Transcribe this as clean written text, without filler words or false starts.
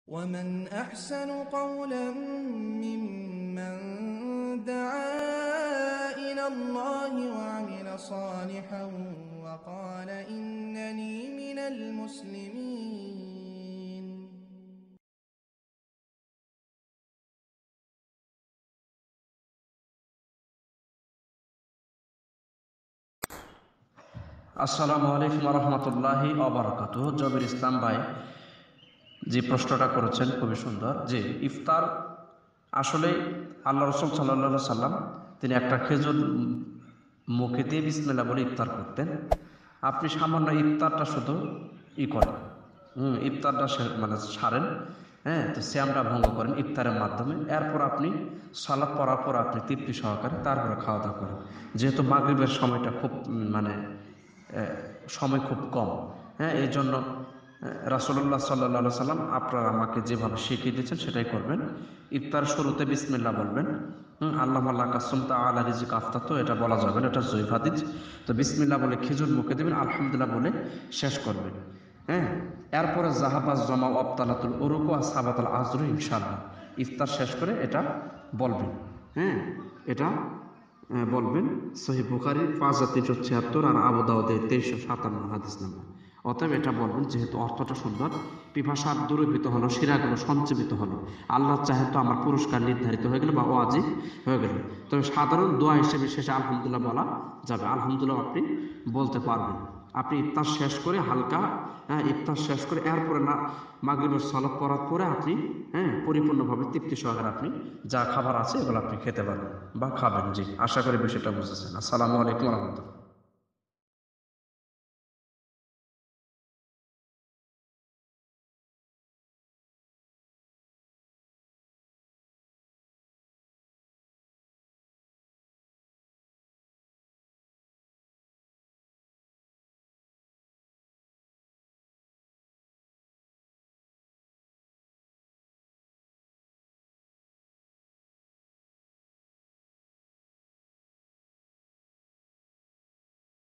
ومن أحسن قولا ممن دعا إلى الله وعمل صالحا وقال إنني من المسلمين. আসসালামু আলাইকুম রহমতুল্লাহি ওয়াবারাকাতুহ। জবির ইসলাম ভাই যে প্রশ্নটা করেছেন খুবই সুন্দর। যে ইফতার আসলে আল্লাহ রসুল সাল্লাল্লাহু সাল্লাম তিনি একটা খেজুর মুখে দিয়ে বিসমিল্লাহ বলে ইফতার করতেন। আপনি সামান্য ইফতারটা শুধু করেন, ইফতারটা মানে সারেন, হ্যাঁ, তো শ্যামটা ভঙ্গ করেন ইফতারের মাধ্যমে। এরপর আপনি সালাত পড়ার পর আপনি তৃপ্তি সহকারে তারপরে খাওয়া দাওয়া করেন। যেহেতু মাগরিবের সময়টা খুব সময় খুব কম, হ্যাঁ, এই জন্য রাসূলুল্লাহ সাল্লাল্লাহু সাল্লাম আপনারা আমাকে যেভাবে শিখিয়ে দিয়েছেন সেটাই করবেন। ইফতার শুরুতে বিসমিল্লাহ বলবেন। আল্লাহ কাসুম তাআলা রিজিক আফতাতু, এটা বলা যাবে না, এটা জয়ীফ হাদিস। তো বিসমিল্লাহ বলে খেজুর মুখে দেবেন, আলহামদুলিল্লাহ বলে শেষ করবেন। হ্যাঁ, এরপরে জাহাবাজ জমা আবতালাতুল উরুকু আর সাবাতুল আজরু ইনশাআল্লাহ ইফতার শেষ করে এটা বলবেন। হ্যাঁ, এটা বলবেন। সহিহ বুখারী 5376 আর আবু দাউদে 2357 হাদিস নাম্বার। অতএব এটা বলবেন, যেহেতু অর্থটা সুন্দর, পিপাসা দূরীভূত হলো, শিরাগুলো সঞ্চীবিত হলো, আল্লাহ চাহে তো আমার পুরস্কার নির্ধারিত হয়ে গেল বা ওয়াজিব হয়ে গেল। তবে সাধারণ দোয়া হিসেবে শেষে আলহামদুলিল্লাহ বলা যাবে। আলহামদুলিল্লাহ আপনি বলতে পারবেন। আপনি ইফতার শেষ করে হালকা, ইফতার শেষ করে এরপরে না মাগরিবের সালাত পড়ার পরে আপনি পরিপূর্ণভাবে তৃপ্তি সহকারে আপনি যা খাবার আছে এগুলো আপনি খেতে পারবেন বা খাবেন। জি, আশা করি বিষয়টা বুঝেছেন। আসসালামু আলাইকুম রহমতুল্লাহ।